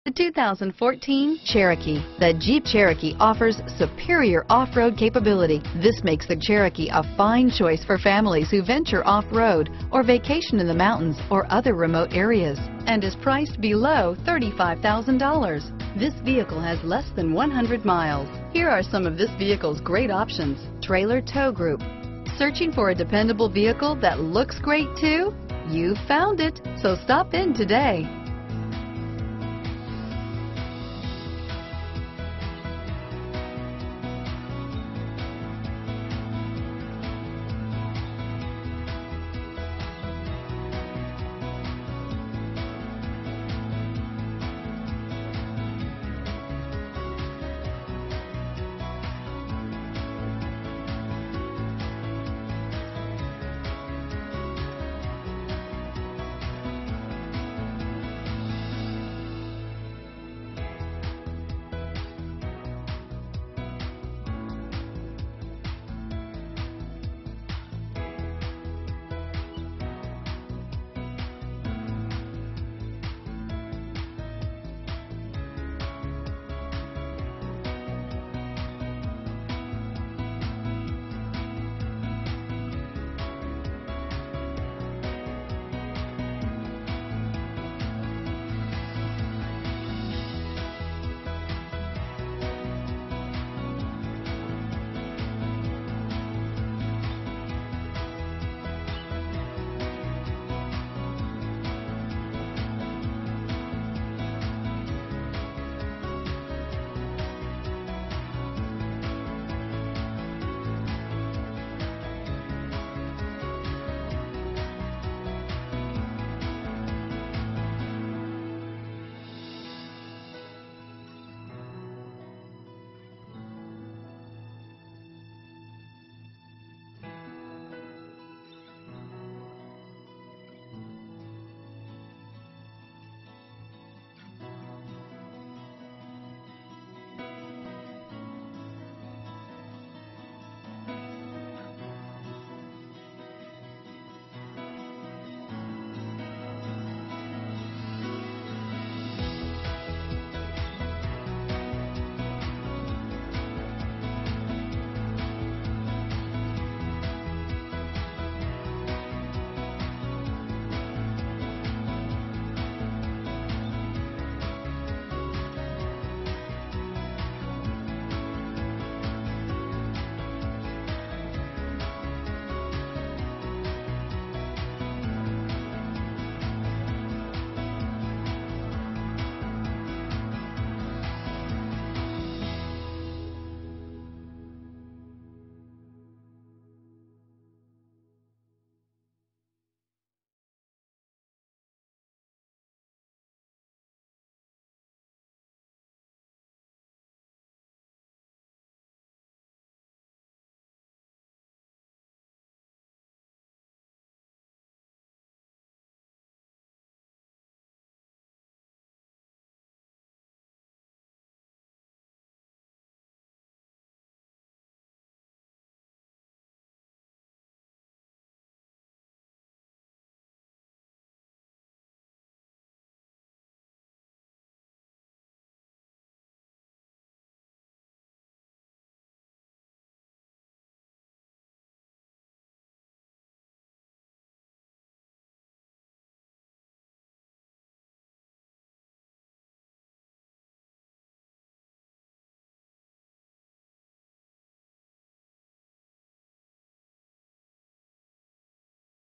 The 2014 Cherokee. The Jeep Cherokee offers superior off-road capability. This makes the Cherokee a fine choice for families who venture off-road or vacation in the mountains or other remote areas, and is priced below $35,000. This vehicle has less than 100 miles. Here are some of this vehicle's great options: trailer tow group. Searching for a dependable vehicle that looks great too? You found it, so stop in today.